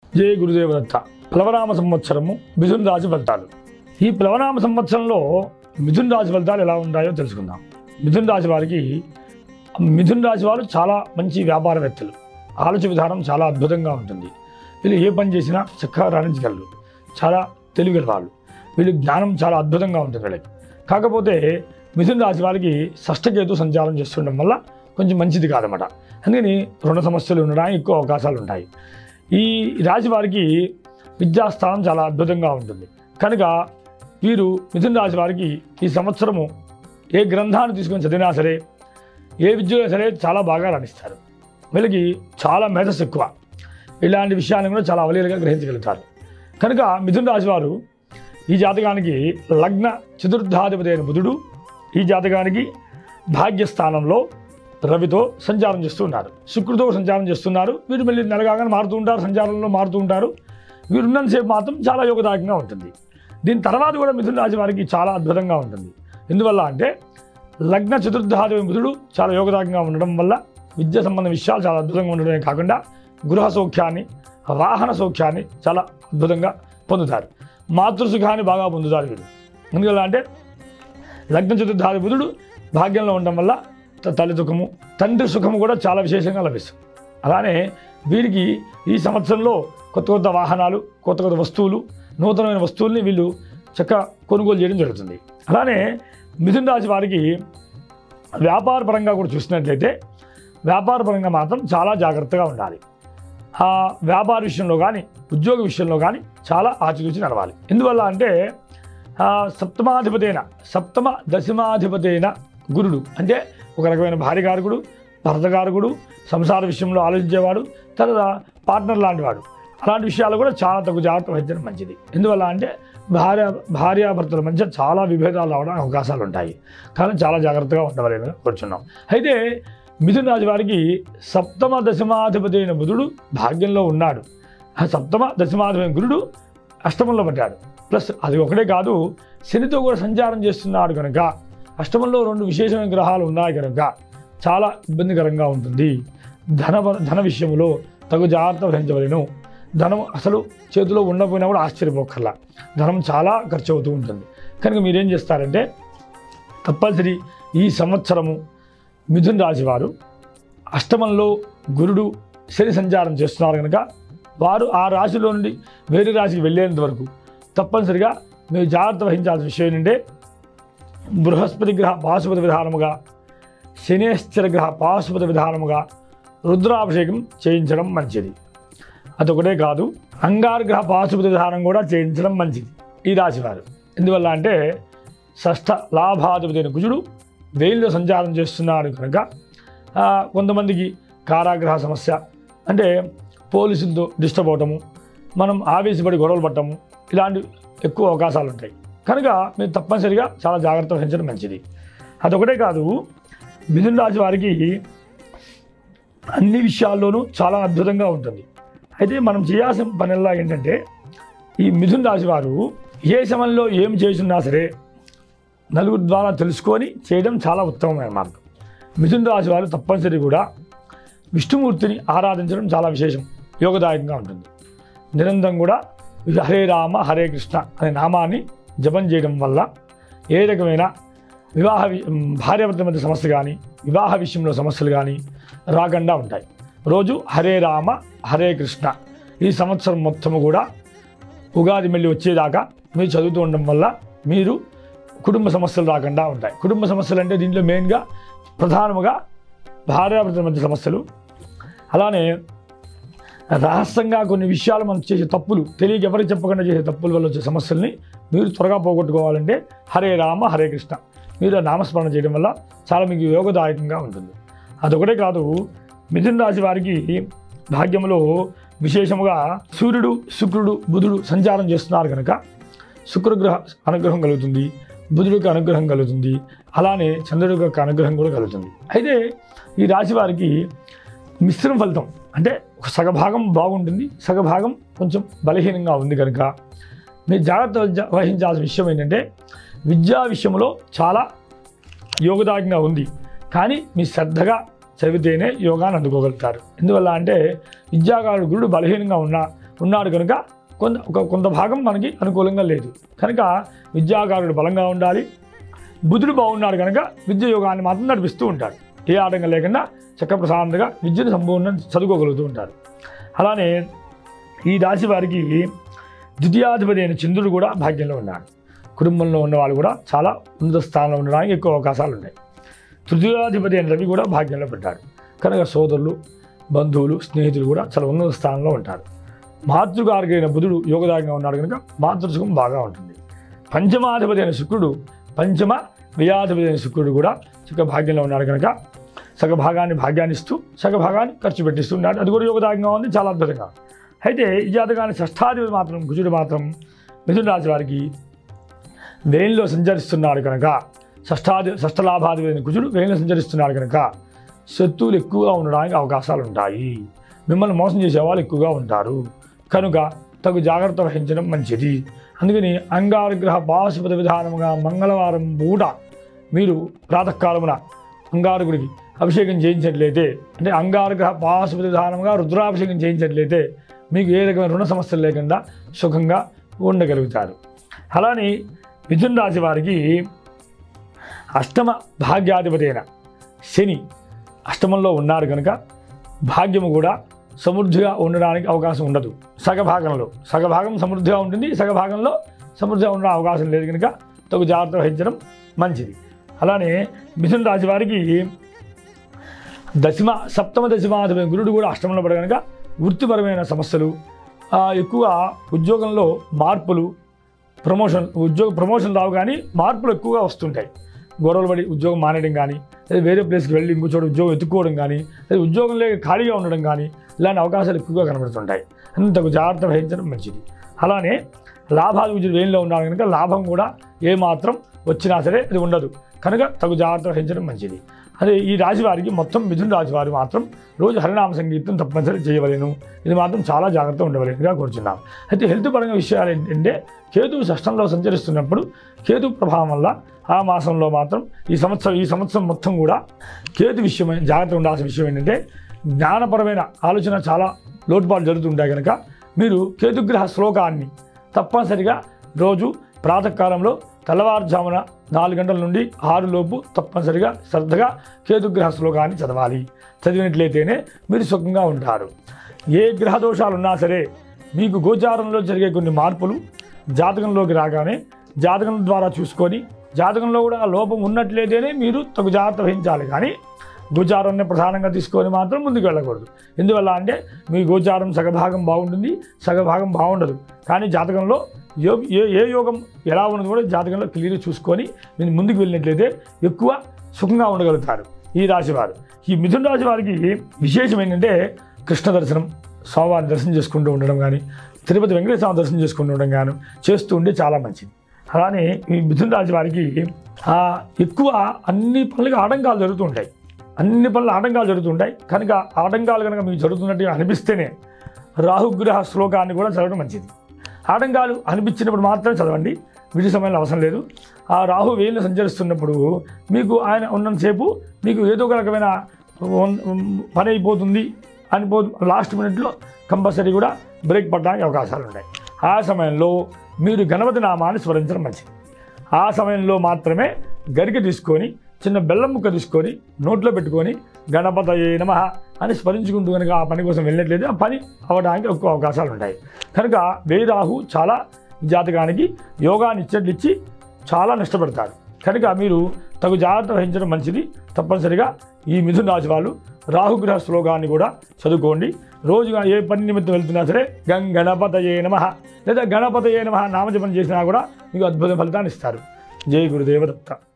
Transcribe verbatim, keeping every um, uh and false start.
జయ గురుదేవదత్త. ప్లవనామ సంవత్సరము మిథున రాశి ఫలితాలు. ఈ ప్లవనామ సంవత్సరంలో మిథున రాశి ఫలితాలు ఎలా ఉంటాయో తెలుసుకుందాం. మిథున రాశి వారికి మిథున రాశి వారు చాలా మంచి వ్యాపారవేత్తలు. ఆలోచన విధానం చాలా అద్భుతంగా ఉంటుంది. వీళ్ళు ఏ పని చేసినా చక్కగా రాణించగలరు. చాలా తెలివిగల వాళ్ళు. వీళ్ళు జ్ఞానం చాలా అద్భుతంగా ఉంటుంది వీళ్ళకి. కాకపోతే మిథున రాశి వారికి షష్ఠకేతు సంచారం చేస్తుండడం వల్ల కొంచెం మంచిది కాదన్నమాట. అందుకని రుణ సమస్యలు ఉండడానికి ఎక్కువ అవకాశాలు ఉంటాయి. ఈ రాశి వారికి విద్యాస్థానం చాలా అద్భుతంగా ఉంటుంది. కనుక వీరు మిథున రాశి వారికి ఈ సంవత్సరము ఏ గ్రంథాన్ని తీసుకొని చదివినా సరే, ఏ విద్యలో సరే చాలా బాగా రాణిస్తారు. వీళ్ళకి చాలా మేధస్సు ఎక్కువ. ఇలాంటి విషయాలను కూడా చాలా అవలీలగా గ్రహించగలుగుతారు. కనుక మిథున రాశి వారు ఈ జాతకానికి లగ్న చతుర్థాధిపతి అయిన బుధుడు ఈ జాతకానికి భాగ్యస్థానంలో రవితో సంచారం చేస్తూ ఉన్నారు. శుక్రుడితో సంచారం చేస్తున్నారు. వీరు మళ్ళీ నెలగాగానే మారుతూ ఉంటారు, సంచారంలో మారుతూ ఉంటారు. వీరు ఉన్నంతసేపు మాత్రం చాలా యోగదాయకంగా ఉంటుంది. దీని తర్వాత కూడా మిథున రాశి వారికి చాలా అద్భుతంగా ఉంటుంది. ఎందువల్ల అంటే లగ్న చతుర్థాధిపతి బుధుడు చాలా యోగదాయకంగా ఉండడం వల్ల విద్య సంబంధ విషయాలు చాలా అద్భుతంగా ఉండడమే కాకుండా గృహ సౌఖ్యాన్ని, వాహన సౌఖ్యాన్ని చాలా అద్భుతంగా పొందుతారు. మాతృసుఖాన్ని బాగా పొందుతారు వీరు. ఎందువల్ల అంటే లగ్న చతుర్థాధిపతి బుధుడు భాగ్యంలో ఉండడం వల్ల తల్లి సుఖము, తండ్రి సుఖము కూడా చాలా విశేషంగా లభిస్తుంది. అలానే వీరికి ఈ సంవత్సరంలో కొత్త కొత్త వాహనాలు, కొత్త కొత్త వస్తువులు, నూతనమైన వస్తువుల్ని వీళ్ళు చక్కగా కొనుగోలు చేయడం జరుగుతుంది. అలానే మిథున రాశి వారికి వ్యాపార పరంగా కూడా చూసినట్లయితే వ్యాపార పరంగా మాత్రం చాలా జాగ్రత్తగా ఉండాలి. ఆ వ్యాపార విషయంలో కానీ, ఉద్యోగ విషయంలో కానీ చాలా ఆచితూచి నడవాలి. ఎందువల్ల అంటే సప్తమాధిపతి అయిన సప్తమ దశమాధిపతి అయిన గురుడు అంటే ఒక రకమైన భార్యకారకుడు, భర్తకారకుడు, సంసార విషయంలో ఆలోచించేవాడు, తర్వాత పార్ట్నర్ లాంటివాడు. అలాంటి విషయాలు కూడా చాలా తగు జాగ్రత్త వహించడం మంచిది. ఎందువల్ల అంటే భార్య భార్యాభర్తల మధ్య చాలా విభేదాలు రావడానికి అవకాశాలు ఉంటాయి. కానీ చాలా జాగ్రత్తగా ఉండవలేమని కూర్చున్నాం. అయితే మిథున రాశి వారికి సప్తమ దశమాధిపతి అయిన బుధుడు భాగ్యంలో ఉన్నాడు. ఆ సప్తమ దశమాధిపతి గురుడు అష్టమంలో పడ్డాడు. ప్లస్ అది ఒకటే కాదు, శనితో కూడా సంచారం చేస్తున్నాడు. కనుక అష్టమంలో రెండు విశేషమైన గ్రహాలు ఉన్నాయి కనుక చాలా ఇబ్బందికరంగా ఉంటుంది. ధన ధన విషయంలో తగు జాగ్రత్త వహించవలను. ధనం అసలు చేతిలో ఉండకపోయినా కూడా ఆశ్చర్యపోకర్లా, ధనం చాలా ఖర్చు అవుతూ ఉంటుంది. కనుక మీరేం చేస్తారంటే తప్పనిసరి ఈ సంవత్సరము మిథున రాశి వారు అష్టమంలో గురుడు శని సంచారం చేస్తున్నారు కనుక వారు ఆ రాశిలో నుండి వేరే రాశికి వెళ్ళేంత వరకు తప్పనిసరిగా మీరు జాగ్రత్త వహించాల్సిన విషయం ఏంటంటే బృహస్పతి గ్రహ పాశుపతి విధానముగా, శనేశ్వర గ్రహ పాశుపతి విధానముగా రుద్రాభిషేకం చేయించడం మంచిది. అదొకటే కాదు, అంగారగ్రహ పాశుపతి విధానం కూడా చేయించడం మంచిది ఈ రాశివారు. ఎందువల్ల అంటే షష్ఠ లాభాధిపతి అయిన కుజుడు వెయిల్లో సంచారం చేస్తున్నాడు కనుక కొంతమందికి కారాగ్రహ సమస్య అంటే పోలీసులతో డిస్టర్బ్ అవటము, మనం ఆవేశపడి గొడవలు పట్టము, ఇలాంటి ఎక్కువ అవకాశాలు ఉంటాయి. కనుక మీరు తప్పనిసరిగా చాలా జాగ్రత్త వహించడం మంచిది. అదొకటే కాదు, మిథున రాశి వారికి అన్ని విషయాల్లోనూ చాలా అద్భుతంగా ఉంటుంది. అయితే మనం చేయాల్సిన పనిలా ఏంటంటే ఈ మిథున రాశి వారు ఏ సమయంలో ఏం చేస్తున్నా సరే నలుగురు ద్వారా తెలుసుకొని చేయడం చాలా ఉత్తమమైన మార్గం. మిథున రాశి వారు తప్పనిసరి కూడా విష్ణుమూర్తిని ఆరాధించడం చాలా విశేషం, యోగదాయకంగా ఉంటుంది. నిరంతరం కూడా హరే రామ హరే కృష్ణ అనే నామాన్ని జపం చేయడం వల్ల ఏ రకమైన వివాహ భార్యాభర్తల మధ్య సమస్య కానీ, వివాహ విషయంలో సమస్యలు కానీ రాకుండా ఉంటాయి. రోజు హరే రామ హరే కృష్ణ ఈ సంవత్సరం మొత్తము కూడా ఉగాది మళ్ళీ వచ్చేదాకా మీరు చదువుతూ ఉండడం వల్ల మీరు కుటుంబ సమస్యలు రాకుండా ఉంటాయి. కుటుంబ సమస్యలు అంటే దీంట్లో మెయిన్గా ప్రధానముగా భార్యాభర్తల మధ్య సమస్యలు, అలానే రహస్యంగా కొన్ని విషయాలు మనం చేసే తప్పులు, తెలియక ఎవరికి చెప్పకుండా చేసే తప్పుల వల్ల వచ్చే సమస్యల్ని మీరు త్వరగా పోగొట్టుకోవాలంటే హరే రామ హరే కృష్ణ మీరు నామస్మరణ చేయడం వల్ల చాలా మీకు యోగదాయకంగా ఉంటుంది. అదొకటే కాదు, మిథున రాశి వారికి భాగ్యంలో విశేషముగా సూర్యుడు, శుక్రుడు, బుధుడు సంచారం చేస్తున్నారు కనుక శుక్రగ్రహ అనుగ్రహం కలుగుతుంది, బుధుడికి అనుగ్రహం కలుగుతుంది, అలానే చంద్రుడి యొక్క అనుగ్రహం కూడా కలుగుతుంది. అయితే ఈ రాశి వారికి మిశ్రమ ఫలితం అంటే ఒక సగభాగం బాగుంటుంది, సగభాగం కొంచెం బలహీనంగా ఉంది. కనుక మీరు జాగ్రత్త వహించాల్సిన విషయం ఏంటంటే విద్యా విషయంలో చాలా యోగదాయకంగా ఉంది, కానీ మీ శ్రద్ధగా చదివితేనే యోగాన్ని అందుకోగలుగుతారు. ఎందువల్ల అంటే విద్యాకారుడు గురుడు బలహీనంగా ఉన్నా ఉన్నాడు కనుక కొంత ఒక కొంత భాగం మనకి అనుకూలంగా లేదు కనుక విద్యాకారుడు బలంగా ఉండాలి. బుధుడు బాగున్నాడు కనుక విద్య యోగాన్ని మాత్రం నడిపిస్తూ ఉంటాడు. ఏ ఆటంకం లేకుండా చక్క ప్రశాంతంగా విద్యను సంపూర్ణ చదువుకోగలుగుతూ ఉంటారు. అలానే ఈ రాశి వారికి ద్వితీయాధిపతి అయిన చంద్రుడు కూడా భాగ్యంలో ఉన్నాడు. కుటుంబంలో ఉన్న వాళ్ళు కూడా చాలా ఉన్నత స్థానంలో ఉండడానికి ఎక్కువ అవకాశాలు ఉన్నాయి. తృతీయాధిపతి అయిన రవి కూడా భాగ్యంలో పెట్టాడు కనుక సోదరులు, బంధువులు, స్నేహితులు కూడా చాలా ఉన్నత స్థానంలో ఉంటారు. మాతృకారకైన బుధుడు యోగదాయంగా ఉన్నాడు కనుక మాతృసుఖం బాగా ఉంటుంది. పంచమాధిపతి అయిన శుక్రుడు, పంచమ వ్యయాధిపతి అయిన శుక్రుడు కూడా చక్క భాగ్యంలో ఉన్నాడు కనుక సగ భాగాన్ని భాగ్యాన్ని ఇస్తూ సగ భాగాన్ని ఖర్చు పెట్టిస్తున్నాడు. అది కూడా యోగదాయంగా ఉంది, చాలా అద్భుతంగా. అయితే ఈ జాతకాన్ని షష్ఠాధిపతి మాత్రం కుజుడు మాత్రం మిథున రాశి వారికి వేయంలో సంచరిస్తున్నాడు కనుక షష్ఠాధి షష్ఠలాభాధిపతి కుజుడు వేయంలో సంచరిస్తున్నాడు కనుక శత్రువులు ఎక్కువగా ఉండడానికి అవకాశాలు ఉంటాయి. మిమ్మల్ని మోసం చేసే వాళ్ళు ఎక్కువగా ఉంటారు కనుక తగు జాగ్రత్త వహించడం మంచిది. అందుకని అంగారగ్రహ పాశుపత విధానముగా మంగళవారం పూట మీరు ప్రాతకాలమున అంగారకుడికి అభిషేకం చేయించినట్లయితే, అంటే అంగారగ్రహ పాశుపత విధానంగా రుద్రాభిషేకం చేయించినట్లయితే మీకు ఏ రకమైన రుణ సమస్యలు లేకుండా సుఖంగా ఉండగలుగుతారు. అలానే మిథున రాశి వారికి అష్టమ భాగ్యాధిపతి అయిన శని అష్టమంలో ఉన్నారు కనుక భాగ్యము కూడా సమృద్ధిగా ఉండడానికి అవకాశం ఉండదు. సగభాగంలో సగభాగం సమృద్ధిగా ఉంటుంది, సగభాగంలో సమృద్ధిగా ఉండడానికి అవకాశం లేదు కనుక తగు జాగ్రత్త వహించడం మంచిది. అలానే మిథున రాశి వారికి దశమ సప్తమ దశమాధిపతి గురుడు కూడా అష్టమంలో పడ కనుక వృత్తిపరమైన సమస్యలు, ఎక్కువ ఉద్యోగంలో మార్పులు, ప్రమోషన్ ఉద్యోగ ప్రమోషన్ రావు కానీ మార్పులు ఎక్కువగా వస్తుంటాయి. గొడవలు పడి ఉద్యోగం మానేయడం కానీ, లేదా వేరే ప్లేస్కి వెళ్ళి ఇంకో చోట ఉద్యోగం ఎత్తుకోవడం కానీ, లేదా ఉద్యోగం లేక ఖాళీగా ఉండడం కానీ ఇలాంటి అవకాశాలు ఎక్కువగా కనబడుతుంటాయి. అంతకు జాగ్రత్త వహించడం మంచిది. అలానే లాభాలు విజుడు వేయంలో ఉన్నారు కనుక లాభం కూడా ఏమాత్రం వచ్చినా సరే అది ఉండదు కనుక తగు జాగ్రత్త వహించడం మంచిది. అదే ఈ రాశి వారికి మొత్తం మిథున రాశి వారు మాత్రం రోజు హరినామ సంగీతం తప్పనిసరి చేయవలేను. ఇది మాత్రం చాలా జాగ్రత్త ఉండవలేనుగా కోరుచున్నాం. అయితే హెల్త్ పరంగా విషయాలు ఏంటంటే కేతువు షష్టంలో సంచరిస్తున్నప్పుడు కేతు ప్రభావం వల్ల ఆ మాసంలో మాత్రం ఈ సంవత్సరం ఈ సంవత్సరం మొత్తం కూడా కేతు విషయమైన జాగ్రత్త ఉండాల్సిన విషయం ఏంటంటే జ్ఞానపరమైన ఆలోచన చాలా లోటుపాటు జరుగుతుంటాయి కనుక మీరు కేతుగ్రహ శ్లోకాన్ని తప్పనిసరిగా రోజు ప్రాతకాలంలో తెల్లవారుజామున నాలుగు గంటల నుండి ఆరు లోపు తప్పనిసరిగా శ్రద్ధగా కేతుగ్రహ శ్లోకాన్ని చదవాలి. చదివినట్లయితేనే మీరు సుఖంగా ఉంటారు. ఏ గ్రహ దోషాలు ఉన్నా సరే మీకు గోచారంలో జరిగే కొన్ని మార్పులు జాతకంలోకి రాగానే జాతకం ద్వారా చూసుకొని జాతకంలో కూడా లోపం ఉన్నట్లయితేనే మీరు తగు జాగ్రత్త వహించాలి. కానీ గోచారాన్ని ప్రధానంగా తీసుకొని మాత్రం ముందుకు వెళ్ళకూడదు. ఎందువల్ల అంటే మీ గోచారం సగభాగం బాగుంటుంది, సగభాగం బాగుండదు. కానీ జాతకంలో యో ఏ ఏ యోగం ఎలా ఉన్నది కూడా జాతకంలో క్లియర్గా చూసుకొని మీరు ముందుకు వెళ్ళినట్లయితే ఎక్కువ సుఖంగా ఉండగలుగుతారు ఈ రాశివారు. ఈ మిథున రాశి వారికి విశేషం ఏంటంటే కృష్ణ దర్శనం, స్వామివారిని దర్శనం చేసుకుంటూ ఉండడం కానీ, తిరుపతి వెంకటేశ్వర స్వామి దర్శనం చేసుకుంటూ ఉండడం కానీ చేస్తూ ఉంటే చాలా మంచిది. అలానే ఈ మిథున రాశి వారికి ఎక్కువ అన్ని పనులకి ఆటంకాలు జరుగుతూ ఉంటాయి. అన్ని పనులు ఆటంకాలు జరుగుతుంటాయి కనుక ఆటంకాలు కనుక మీకు జరుగుతున్నట్టుగా అనిపిస్తేనే రాహుగ్రహ శ్లోకాన్ని కూడా చదవడం మంచిది. ఆటంకాలు అనిపించినప్పుడు మాత్రమే చదవండి, విడి సమయంలో అవసరం లేదు. ఆ రాహు వేలు సంచరిస్తున్నప్పుడు మీకు ఆయన ఉన్నంతసేపు మీకు ఏదో ఒక రకమైన పని అయిపోతుంది అనిపో లాస్ట్ మినిట్లో కంపల్సరీ కూడా బ్రేక్ పడడానికి అవకాశాలు ఉంటాయి. ఆ సమయంలో మీరు గణపతి నామాన్ని స్మరించడం మంచిది. ఆ సమయంలో మాత్రమే గరిక తీసుకొని చిన్న బెల్లం ముక్క తీసుకొని నోట్లో పెట్టుకొని గణపతయే నమః అని స్మరించుకుంటూ కనుక ఆ పని కోసం వెళ్ళినట్లయితే ఆ పని అవ్వడానికి ఎక్కువ అవకాశాలు ఉంటాయి. కనుక వేరాహు చాలా జాతకానికి యోగాన్ని ఇచ్చేట్లు ఇచ్చి చాలా నష్టపడతారు. కనుక మీరు తగు జాగ్రత్త వహించడం మంచిది. తప్పనిసరిగా ఈ మిథున రాశి వాళ్ళు రాహుగ్రహ శ్లోకాన్ని కూడా చదువుకోండి. రోజుగా ఏ పని నిమిత్తం వెళ్తున్నా సరే గం గణపతయే నమః లేదా గణపతయే నమః నామజపం చేసినా కూడా మీకు అద్భుత ఫలితాన్ని ఇస్తారు. జై గురుదేవ దత్త.